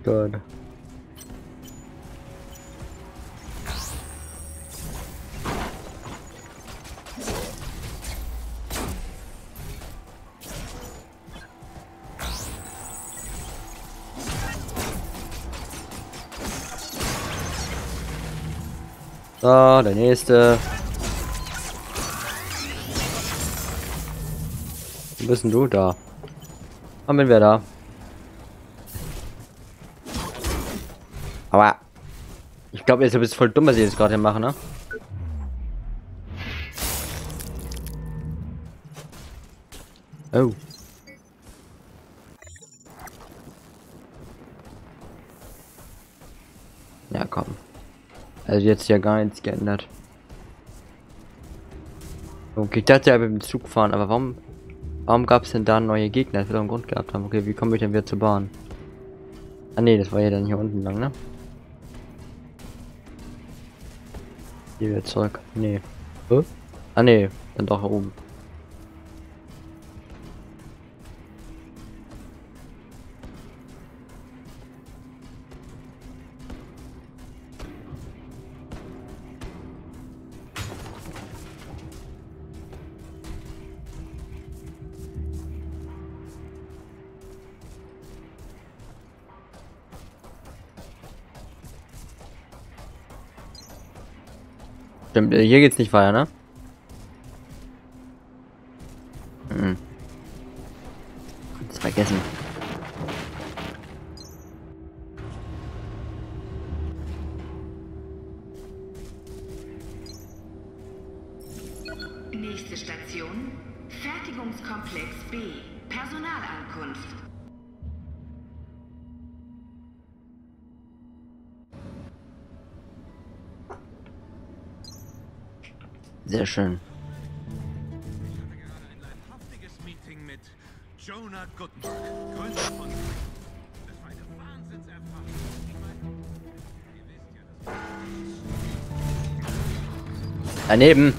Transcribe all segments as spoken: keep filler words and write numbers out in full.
Gott. So, der nächste. Wo bist denn du da? Wann bin wir da? Aber ich glaube, jetzt ist es voll dumm, was ich jetzt gerade mache, ne? Oh. Ja, komm. Also jetzt ja gar nichts geändert. Okay, ich dachte ja, wir mit dem Zug fahren, aber warum warum gab es denn da neue Gegner? Das wird doch einen Grund gehabt haben. Okay, wie komme ich denn wieder zur Bahn? Ah ne, das war ja dann hier unten lang, ne? Hier wieder zurück. Nee. Huh? Ah ne, dann doch oben. Stimmt, hier geht's nicht weiter, ne? Hm. Hab's vergessen. Nächste Station: Fertigungskomplex B. Personalankunft. Sehr schön. Ich hatte gerade ein leibhaftiges Meeting mit Jonah Guttenberg, Gründer von... Das war eine Wahnsinnserfahrung. Ich meine, ihr wisst ja, dass... Daneben.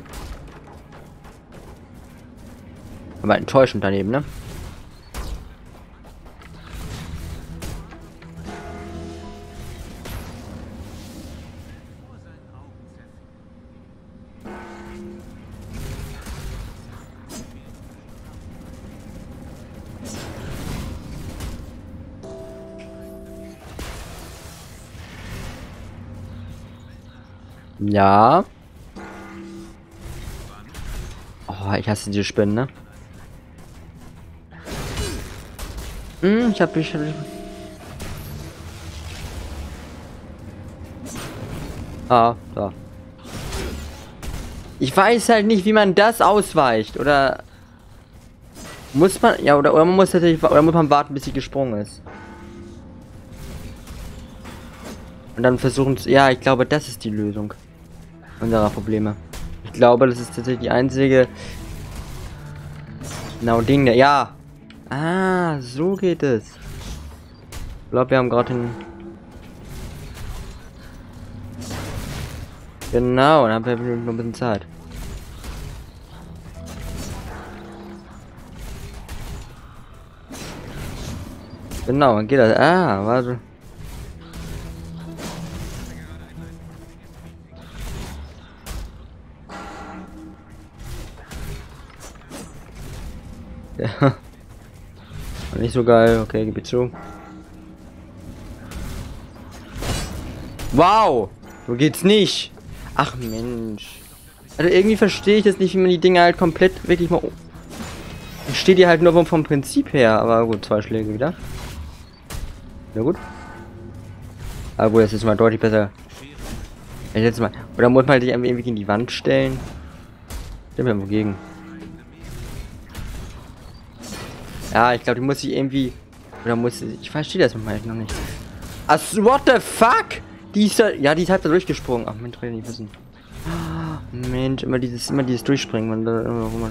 Aber enttäuschend daneben, ne? Ja. Oh, ich hasse diese Spinnen, ne? Hm, ich hab mich... Ah, da. Ich weiß halt nicht, wie man das ausweicht. Oder... Muss man... Ja, oder, oder man muss tatsächlich... Oder muss man warten, bis sie gesprungen ist. Und dann versuchen... Ja, ich glaube, das ist die Lösung unserer Probleme. Ich glaube, das ist tatsächlich die einzige... Genau, Ding, ja. Ah, so geht es. Ich glaube, wir haben gerade den... Genau, dann haben wir noch ein bisschen Zeit. Genau, dann geht das. Ah, warte. Ja. Nicht so geil, okay, gib ich zu. Wow! So geht's nicht! Ach Mensch. Also irgendwie verstehe ich das nicht, wie man die Dinge halt komplett wirklich mal... Ich stehe die halt nur vom, vom Prinzip her, aber gut, zwei Schläge wieder. Ja gut. Aber gut, das ist mal deutlich besser. Jetzt mal. Oder muss man sich irgendwie gegen die Wand stellen? Stimmt ja wogegen. Ja, ich glaube, die muss ich irgendwie... Oder muss ich... Ich verstehe das manchmal noch nicht. Ach, what the fuck? Die ist da... Ja, die ist halt da durchgesprungen. Ach, Mensch, will ich nicht wissen. Mensch, immer dieses... Immer dieses Durchspringen. Man da immer rum.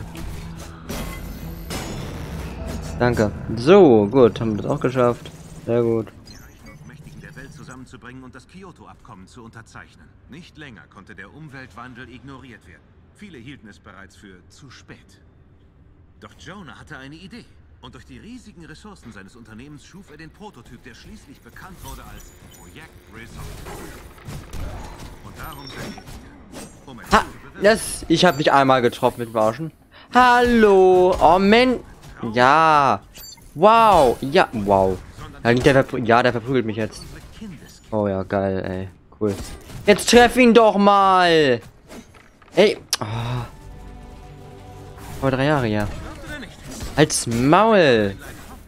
Danke. So, gut. Haben wir das auch geschafft. Sehr gut. Mächtigen der Welt zusammenzubringen und das Kyoto-Abkommen zu unterzeichnen. Nicht länger konnte der Umweltwandel ignoriert werden. Viele hielten es bereits für zu spät. Doch Jonah hatte eine Idee. Und durch die riesigen Ressourcen seines Unternehmens schuf er den Prototyp, der schließlich bekannt wurde als Projekt Resolve. Und darum sind wir. Um Ha, das, ich habe mich einmal getroffen mit Bauschen. Hallo, oh Mann. Ja, wow, ja, wow. Ja, der, ja, der verprügelt mich jetzt. Oh ja, geil, ey, cool. Jetzt treff ihn doch mal. Ey, oh. Vor drei Jahre, ja. Als Maul.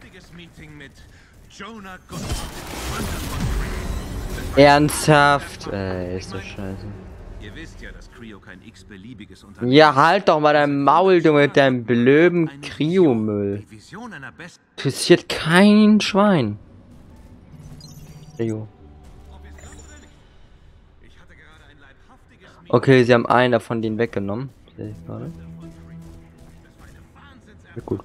Ernsthaft? Ey, ist das scheiße. Ihr wisst ja, dass Creo kein x-beliebiges Unternehmen. Ja, halt doch mal dein Maul, du mit deinem blöden Creo-Müll. Interessiert kein Schwein. Creo. Okay, sie haben einen davon den weggenommen. Sehe ich gerade. Ja, gut.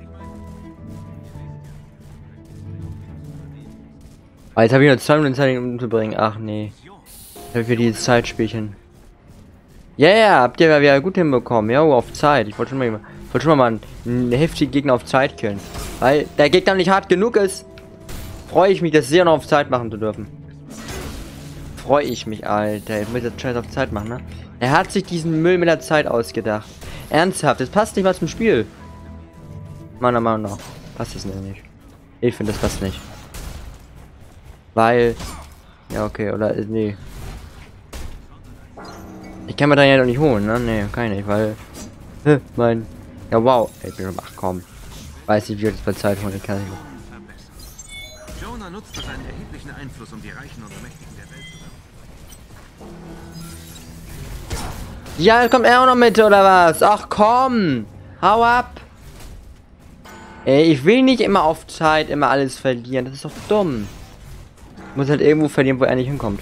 Ah, jetzt habe ich noch zwei Minuten Zeit, ihn umzubringen. Ach nee. Ich habe für dieses Zeitspielchen. Ja, yeah, ja, habt ihr ja wieder gut hinbekommen. Ja, auf Zeit. Ich wollte schon mal, ich wollte schon mal einen heftigen Gegner auf Zeit killen. Weil der Gegner nicht hart genug ist. Freue ich mich, das sehr noch auf Zeit machen zu dürfen. Freue ich mich, Alter. Ich muss jetzt Scheiß auf Zeit machen, ne? Er hat sich diesen Müll mit der Zeit ausgedacht. Ernsthaft, das passt nicht mal zum Spiel. Meiner Meinung nach passt das nicht. Ich finde, das passt nicht. Weil... Ja, okay, oder... Nee. Ich kann mir da ja doch nicht holen, ne? Nee, kann ich nicht, weil... Hä, mein... Ja, wow. Ey, ach komm. Weiß nicht, wie ich das bei Zeit holen kann. Ich Jonah nutzte seinen erheblichen Einfluss, um die Reichen und Mächtigen der Welt zu... Ja, kommt er auch noch mit, oder was? Ach komm! Hau ab! Ey, ich will nicht immer auf Zeit immer alles verlieren. Das ist doch dumm. Ich muss halt irgendwo verlieren, wo er nicht hinkommt.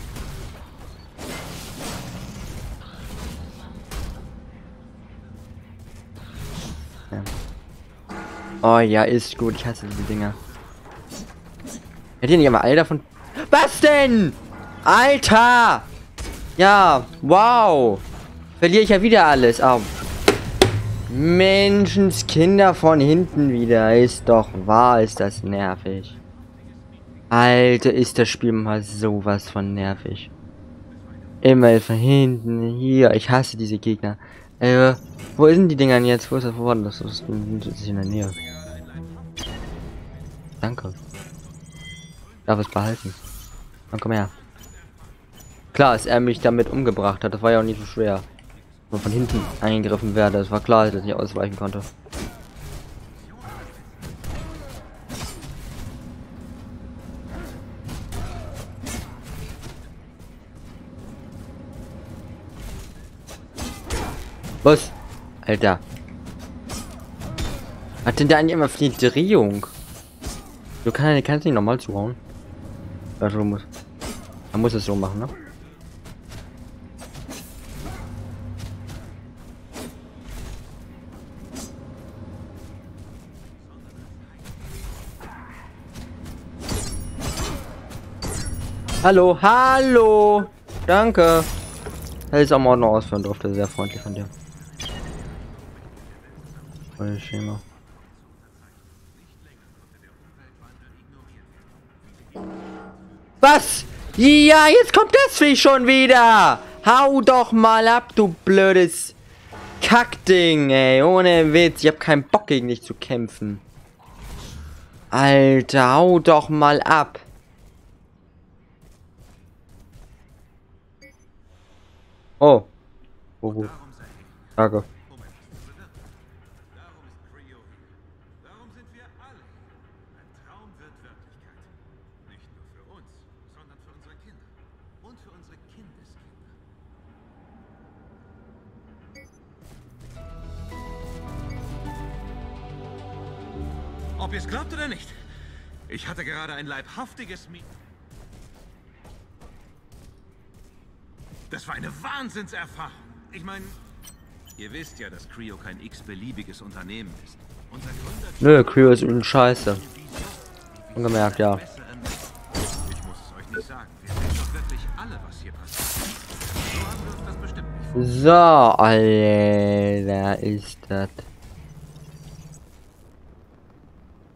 Ja. Oh ja, ist gut. Ich hasse diese Dinger. Hätte ihr nicht aber alle davon... Was denn? Alter! Ja, wow. Verliere ich ja wieder alles. Oh. Menschenskinder von hinten wieder. Ist doch wahr, ist das nervig. Alter, ist das Spiel mal sowas von nervig. Immer von hinten, hier. Ich hasse diese Gegner. Äh, wo sind die Dinger jetzt? Wo ist das geworden? Das ist, das ist in der Nähe. Danke. Darf es behalten. Dann komm her. Klar, dass er mich damit umgebracht hat. Das war ja auch nicht so schwer. Nur von hinten eingegriffen werde. Das war klar, dass ich nicht ausweichen konnte. Was? Alter. Hat denn da eigentlich immer viel Drehung? Du kannst, kannst nicht nochmal zuhauen. Also du musst. Man muss es so machen, ne? Hallo, hallo! Danke! Hätte ich auch mal noch ausführen durfte, sehr freundlich von dir. Voll Schema. Was? Ja, jetzt kommt das Vieh schon wieder! Hau doch mal ab, du blödes Kackding, ey! Ohne Witz, ich hab keinen Bock gegen dich zu kämpfen. Alter, hau doch mal ab! Oh. Oh, gut. Danke. Darum sind wir alle. Ein Traum wird Wirklichkeit. Nicht nur für uns, sondern für unsere Kinder. Und für unsere Kindeskinder. Ob ihr es glaubt oder nicht. Ich hatte gerade ein leibhaftiges Meeting. Das war eine Wahnsinnserfahrung. Ich meine, ihr wisst ja, dass Creo kein x-beliebiges Unternehmen ist. Unser Gründer... Nö, Creo ist übel scheiße. Ungemerkt, ja. Ich muss es euch nicht sagen. Wir sehen doch wirklich alle, was hier passiert. So haben wir uns das bestimmt nicht vorgestellt. So, Alter, ist das.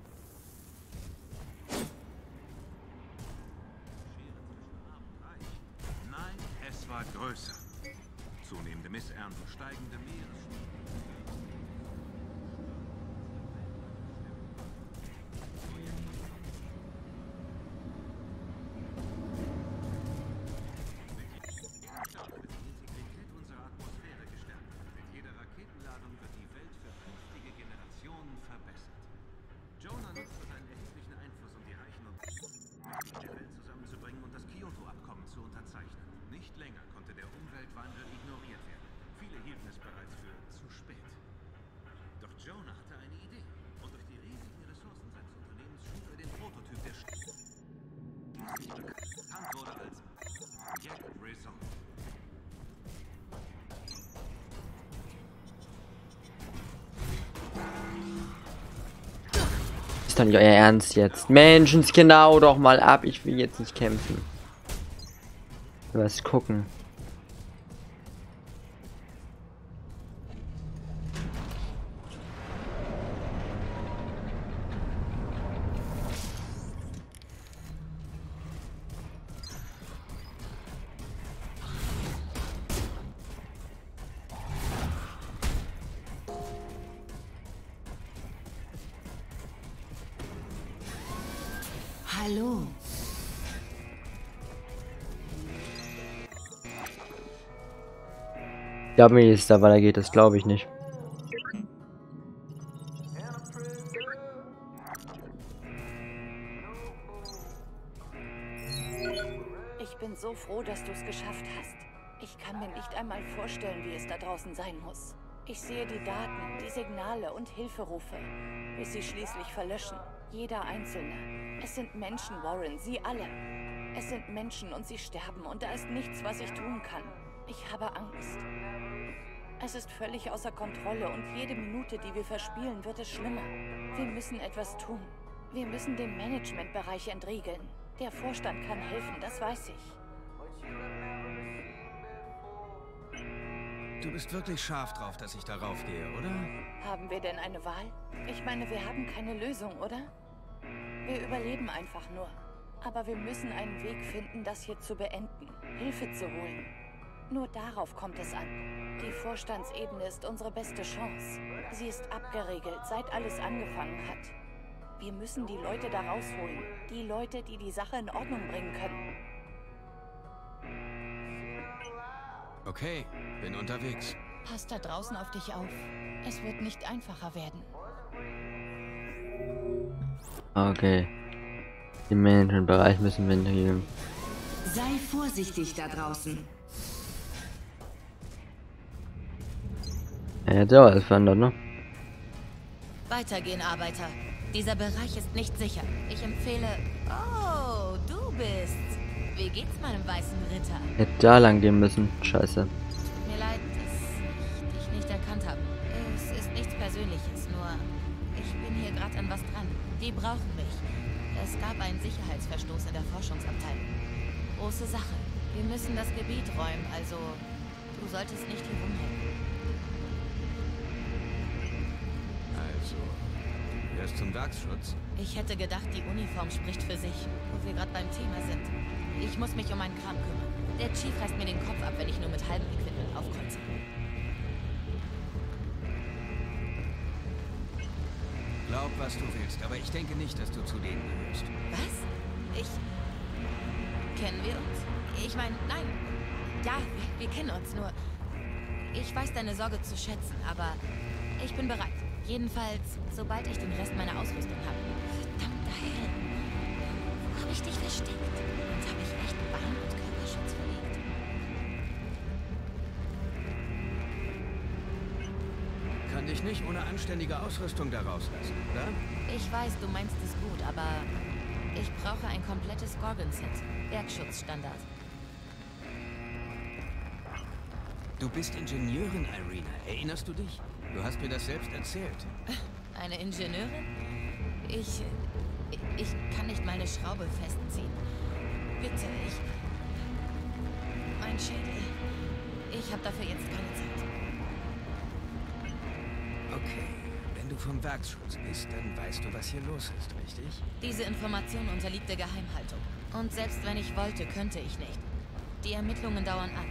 Ist doch nicht euer Ernst jetzt. Menschenskinder, hau doch mal ab. Ich will jetzt nicht kämpfen. Was gucken. Hallo. Ja, wie es da weitergeht, das glaube ich nicht. Ich bin so froh, dass du es geschafft hast. Ich kann mir nicht einmal vorstellen, wie es da draußen sein muss. Ich sehe die Daten, die Signale und Hilferufe, bis sie schließlich verlöschen. Jeder Einzelne. Es sind Menschen, Warren, sie alle. Es sind Menschen und sie sterben und da ist nichts, was ich tun kann. Ich habe Angst. Es ist völlig außer Kontrolle und jede Minute, die wir verspielen, wird es schlimmer. Wir müssen etwas tun. Wir müssen den Managementbereich entriegeln. Der Vorstand kann helfen, das weiß ich. Du bist wirklich scharf drauf, dass ich darauf gehe, oder? Haben wir denn eine Wahl? Ich meine, wir haben keine Lösung, oder? Wir überleben einfach nur. Aber wir müssen einen Weg finden, das hier zu beenden. Hilfe zu holen. Nur darauf kommt es an. Die Vorstandsebene ist unsere beste Chance. Sie ist abgeriegelt, seit alles angefangen hat. Wir müssen die Leute da rausholen. Die Leute, die die Sache in Ordnung bringen können. Okay, bin unterwegs. Pass da draußen auf dich auf. Es wird nicht einfacher werden. Okay. Den Managementbereich müssen wir nehmen. Sei vorsichtig da draußen. Er hat ja alles verändert, ne? Weitergehen, Arbeiter. Dieser Bereich ist nicht sicher. Ich empfehle... Oh, du bist's. Wie geht's meinem weißen Ritter? Hätte da lang gehen müssen. Scheiße. Tut mir leid, dass ich dich nicht erkannt habe. Es ist nichts Persönliches, nur... Ich bin hier gerade an was dran. Die brauchen mich. Es gab einen Sicherheitsverstoß in der Forschungsabteilung. Große Sache. Wir müssen das Gebiet räumen, also... Du solltest nicht hier rumhängen. Also, du gehörst zum Werksschutz. Ich hätte gedacht, die Uniform spricht für sich, wo wir gerade beim Thema sind. Ich muss mich um meinen Kram kümmern. Der Chief reißt mir den Kopf ab, wenn ich nur mit halbem Equipment aufkreuze. Glaub, was du willst, aber ich denke nicht, dass du zu denen gehörst. Was? Ich... Kennen wir uns? Ich meine, nein. Ja, wir, wir kennen uns, nur... Ich weiß deine Sorge zu schätzen, aber ich bin bereit. Jedenfalls, sobald ich den Rest meiner Ausrüstung habe. Verdammter Hell. Wo habe ich dich versteckt? Und habe ich echt Bahn- und Körperschutz verlegt? Kann dich nicht ohne anständige Ausrüstung da rauslassen, oder? Ich weiß, du meinst es gut, aber ich brauche ein komplettes Gorgon-Set. Werkschutzstandard. Du bist Ingenieurin, Irina. Erinnerst du dich? Du hast mir das selbst erzählt. Eine Ingenieurin? Ich... Ich kann nicht meine Schraube festziehen. Bitte, ich... Mein Schädel. Ich habe dafür jetzt keine Zeit. Okay, wenn du vom Werksschutz bist, dann weißt du, was hier los ist, richtig? Diese Information unterliegt der Geheimhaltung. Und selbst wenn ich wollte, könnte ich nicht. Die Ermittlungen dauern an.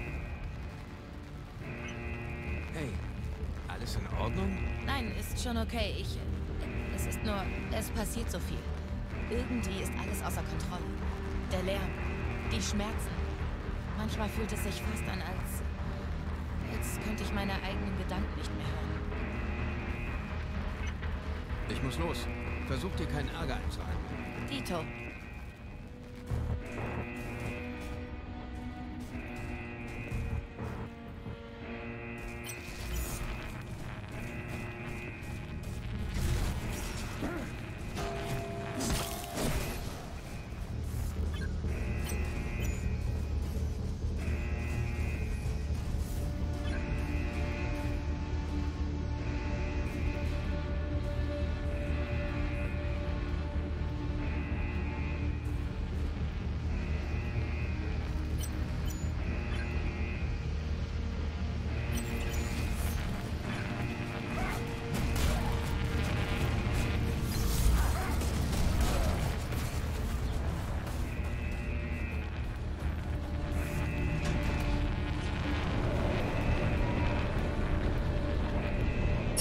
Hey, alles in Ordnung? Nein, ist schon okay. Ich... Es ist nur... Es passiert so viel. Irgendwie ist alles außer Kontrolle. Der Lärm, die Schmerzen. Manchmal fühlt es sich fast an, als... Als könnte ich meine eigenen Gedanken nicht mehr hören. Ich muss los. Versuch dir keinen Ärger einzuhalten. Dito.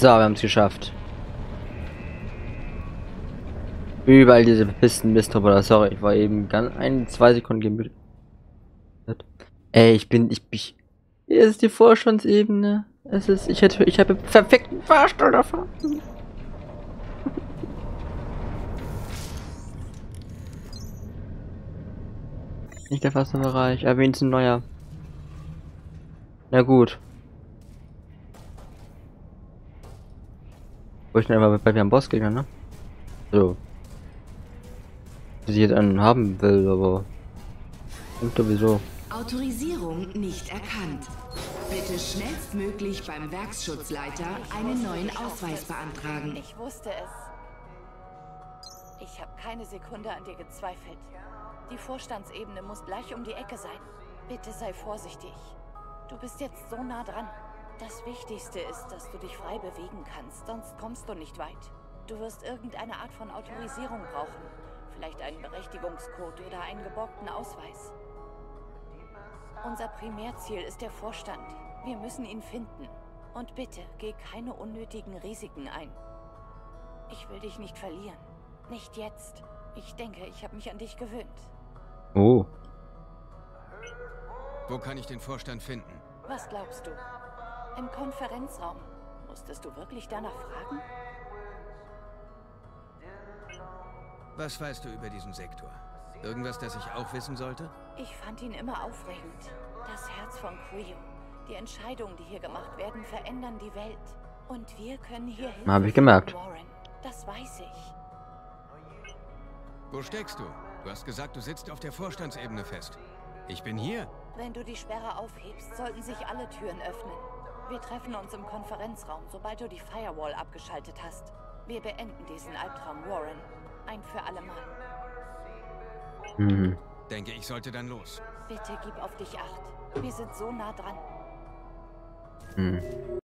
So, wir haben es geschafft. Überall diese verpissten Mistroboter. Sorry, ich war eben ganz ein, zwei Sekunden gemütlich. Ey, ich bin, ich, ich. Hier ist die Vorstandsebene. Es ist, ich hätte, ich habe perfekten Fahrstuhl davon. Nicht der fast Bereich, aber wenigstens ein neuer. Na gut. Wo ich dann einfach bei mir am Bossgegner, ne? So. Wie ich jetzt einen haben will, aber. Und sowieso. Autorisierung nicht erkannt. Bitte schnellstmöglich beim Werksschutzleiter einen neuen Ausweis beantragen. Ich wusste es. Ich habe keine Sekunde an dir gezweifelt. Die Vorstandsebene muss gleich um die Ecke sein. Bitte sei vorsichtig. Du bist jetzt so nah dran. Das Wichtigste ist, dass du dich frei bewegen kannst, sonst kommst du nicht weit. Du wirst irgendeine Art von Autorisierung brauchen. Vielleicht einen Berechtigungscode oder einen geborgten Ausweis. Unser Primärziel ist der Vorstand. Wir müssen ihn finden. Und bitte, geh keine unnötigen Risiken ein. Ich will dich nicht verlieren. Nicht jetzt. Ich denke, ich habe mich an dich gewöhnt. Oh. Wo kann ich den Vorstand finden? Was glaubst du? Im Konferenzraum. Musstest du wirklich danach fragen? Was weißt du über diesen Sektor? Irgendwas, das ich auch wissen sollte? Ich fand ihn immer aufregend. Das Herz von Creo. Die Entscheidungen, die hier gemacht werden, verändern die Welt. Und wir können hier helfen. Habe ich gemerkt. Warren. Das weiß ich. Wo steckst du? Du hast gesagt, du sitzt auf der Vorstandsebene fest. Ich bin hier. Wenn du die Sperre aufhebst, sollten sich alle Türen öffnen. Wir treffen uns im Konferenzraum, sobald du die Firewall abgeschaltet hast. Wir beenden diesen Albtraum, Warren. Ein für alle Mal. Mhm. Denke, ich sollte dann los. Bitte gib auf dich Acht. Wir sind so nah dran. Mhm.